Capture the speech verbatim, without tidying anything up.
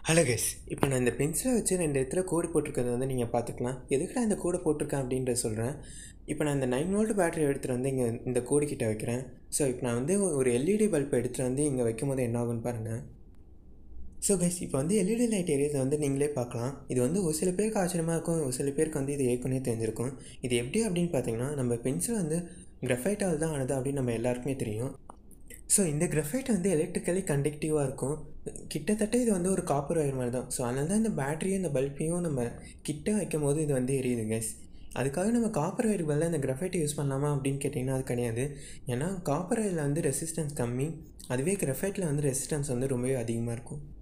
Hello guys, இப்போ நான் இந்த பென்சிலை வச்சு ரெண்டு இடத்துல கோடு போட்டிருக்கிறது வந்து நீங்கள் பார்த்துக்கலாம். எதுக்கு நான் இந்த கோடை போட்டிருக்கேன் அப்படின்றத சொல்கிறேன். இப்போ நான் இந்த நைன் வோல்ட் பேட்டரி எடுத்துகிட்டு வந்து இங்கே இந்த கோடு கிட்ட வைக்கிறேன். ஸோ இப்போ நான் வந்து ஒரு எல்இடி பல்ப் எடுத்துகிட்டு வந்து இங்கே வைக்கும் போது என்ன ஆகுன்னு பாருங்கள். ஸோ கைஸ், இப்போ வந்து எல்இடி லைட் எரியதை வந்து நீங்களே பார்க்கலாம். இது வந்து ஒரு சில பேருக்கு ஆச்சரியமாக இருக்கும், ஒரு சில பேருக்கு வந்து இது ஏற்கனவே தெரிஞ்சிருக்கும். இது எப்படி அப்படின்னு பார்த்தீங்கன்னா, நம்ம பென்சில் வந்து கிராஃபைட்டால் தான் ஆனது அப்படின்னு நம்ம எல்லாருக்குமே தெரியும். ஸோ இந்த கிராஃபைட் வந்து எலக்ட்ரிக்கலி கண்டக்டிவாக இருக்கும். கிட்டத்தட்ட இது வந்து ஒரு காப்பர் ஒயர் மாதிரி தான். ஸோ அதனால தான் இந்த பேட்டரியும் இந்த பல்பையும் நம்ம கிட்ட வைக்கும் போது இது வந்து எரியுது கைஸ். அதுக்காக நம்ம காப்பர் ஒயருக்கு பதிலாக இந்த கிராஃபைட்டை யூஸ் பண்ணலாமா அப்படின்னு கேட்டிங்கன்னா அது கிடையாது. ஏன்னா காப்பர் ஒயரில் வந்து ரெசிஸ்டன்ஸ் கம்மி, அதுவே கிராஃபைட்டில் வந்து ரெசிஸ்டன்ஸ் வந்து ரொம்பவே அதிகமாக இருக்கும்.